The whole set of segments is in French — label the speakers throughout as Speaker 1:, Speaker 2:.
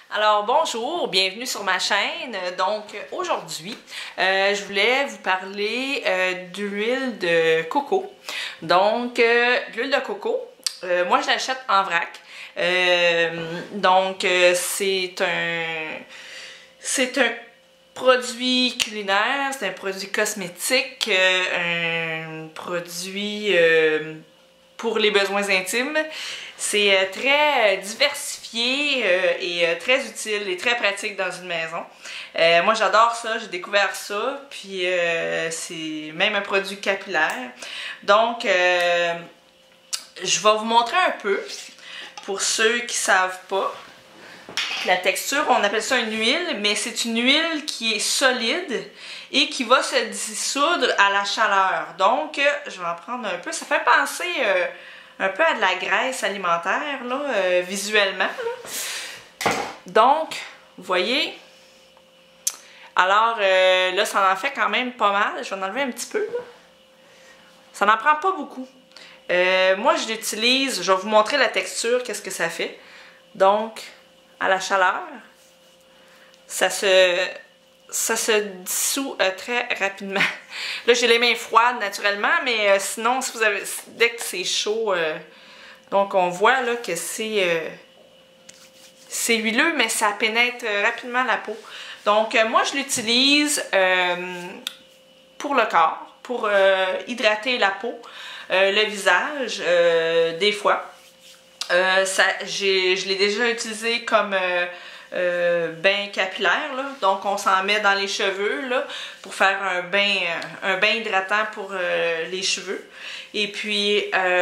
Speaker 1: Alors bonjour, bienvenue sur ma chaîne. Donc aujourd'hui, je voulais vous parler d'huile de coco. Donc l'huile de coco, moi je l'achète en vrac. C'est un produit culinaire, c'est un produit cosmétique, un produit pour les besoins intimes. C'est très diversifié et très utile et très pratique dans une maison. Moi j'adore ça, j'ai découvert ça, puis c'est même un produit capillaire. Donc je vais vous montrer un peu, pour ceux qui ne savent pas. La texture, on appelle ça une huile, mais c'est une huile qui est solide et qui va se dissoudre à la chaleur. Donc je vais en prendre un peu, ça fait penser un peu à de la graisse alimentaire, là, visuellement. Là. Donc, vous voyez, alors là, ça en fait quand même pas mal. Je vais en enlever un petit peu. Là. Ça n'en prend pas beaucoup. Moi, je l'utilise, je vais vous montrer la texture, qu'est-ce que ça fait. Donc, à la chaleur, ça se dissout très rapidement. Là, j'ai les mains froides naturellement, mais sinon, si vous avez, dès que c'est chaud, donc on voit là que c'est huileux, mais ça pénètre rapidement la peau. Donc, moi, je l'utilise pour le corps, pour hydrater la peau, le visage, des fois. Je l'ai déjà utilisé comme bain capillaire, là. Donc on s'en met dans les cheveux là, pour faire un bain hydratant pour les cheveux. Et puis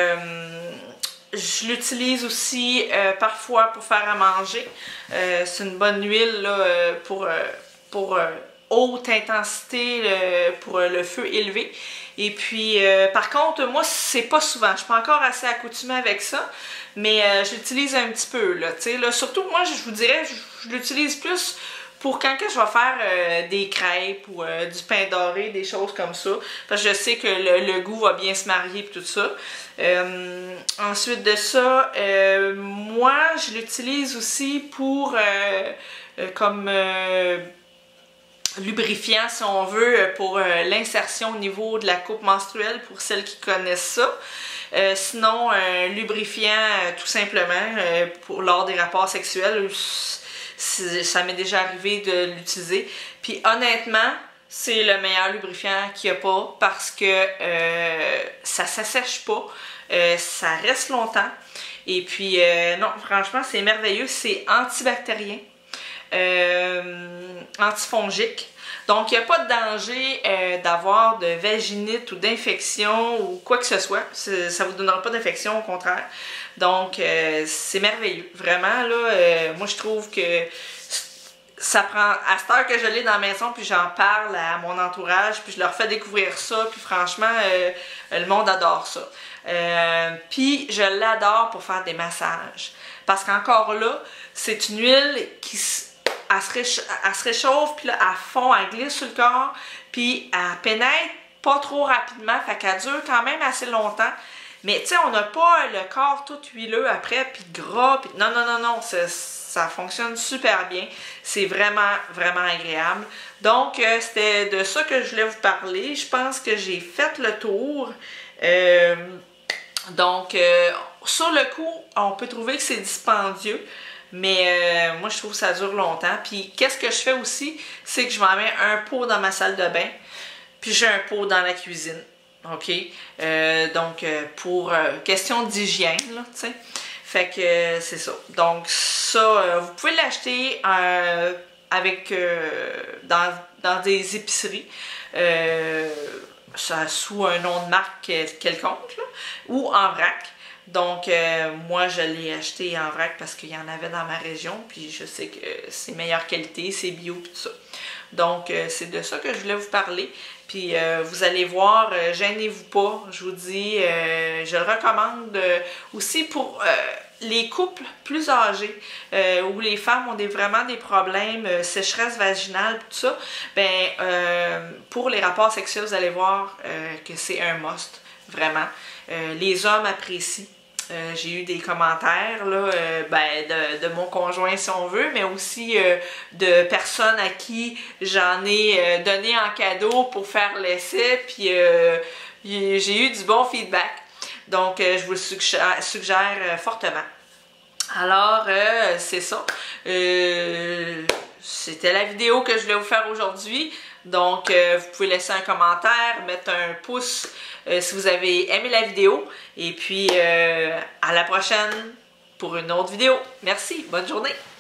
Speaker 1: je l'utilise aussi parfois pour faire à manger. C'est une bonne huile là, pour haute intensité, pour le feu élevé. Et puis par contre, moi c'est pas souvent, je suis pas encore assez accoutumée avec ça, mais je l'utilise un petit peu là, tu sais, là, surtout moi je vous dirais, je l'utilise plus pour quand que je vais faire des crêpes ou du pain doré, des choses comme ça, parce que je sais que le goût va bien se marier et tout ça. Ensuite de ça, moi je l'utilise aussi pour comme lubrifiant, si on veut, pour l'insertion au niveau de la coupe menstruelle, pour celles qui connaissent ça. Sinon, lubrifiant tout simplement lors des rapports sexuels, ça m'est déjà arrivé de l'utiliser. Puis honnêtement, c'est le meilleur lubrifiant qu'il n'y a pas parce que ça ne s'assèche pas, ça reste longtemps. Et puis, non, franchement, c'est merveilleux, c'est antibactérien. Antifongique. Donc, il n'y a pas de danger d'avoir de vaginite ou d'infection ou quoi que ce soit. Ça ne vous donnera pas d'infection, au contraire. Donc, c'est merveilleux. Vraiment, là, moi, je trouve que ça prend... À cette heure que je l'ai dans la maison, puis j'en parle à mon entourage, puis je leur fais découvrir ça, puis franchement, le monde adore ça. Puis, je l'adore pour faire des massages. Parce qu'encore là, c'est une huile qui... Elle se réchauffe, puis là, elle fond, elle glisse sur le corps, puis elle pénètre pas trop rapidement, fait qu'elle dure quand même assez longtemps. Mais tu sais, on n'a pas le corps tout huileux après, puis gras, puis non, non, non, non, ça fonctionne super bien. C'est vraiment, vraiment agréable. Donc, c'était de ça que je voulais vous parler. Je pense que j'ai fait le tour. Donc, sur le coup, on peut trouver que c'est dispendieux. Mais moi, je trouve que ça dure longtemps. Puis, qu'est-ce que je fais aussi? C'est que je m'en mets un pot dans ma salle de bain. Puis, j'ai un pot dans la cuisine. OK? Donc, pour question d'hygiène, là, tu sais. Fait que c'est ça. Donc, ça, vous pouvez l'acheter avec dans des épiceries. Ça sous un nom de marque quelconque, là, ou en vrac. Donc, moi, je l'ai acheté en vrac parce qu'il y en avait dans ma région, puis je sais que c'est meilleure qualité, c'est bio, puis tout ça. Donc, c'est de ça que je voulais vous parler. Puis, vous allez voir, gênez-vous pas, je vous dis, je le recommande aussi pour les couples plus âgés, où les femmes ont vraiment des problèmes, sécheresse vaginale, tout ça. Ben, pour les rapports sexuels, vous allez voir que c'est un must, vraiment. Les hommes apprécient. J'ai eu des commentaires là, de mon conjoint si on veut, mais aussi de personnes à qui j'en ai donné en cadeau pour faire l'essai, puis j'ai eu du bon feedback. Donc je vous le suggère fortement. Alors c'est ça. C'était la vidéo que je voulais vous faire aujourd'hui. Donc, vous pouvez laisser un commentaire, mettre un pouce si vous avez aimé la vidéo. Et puis, à la prochaine pour une autre vidéo. Merci, bonne journée!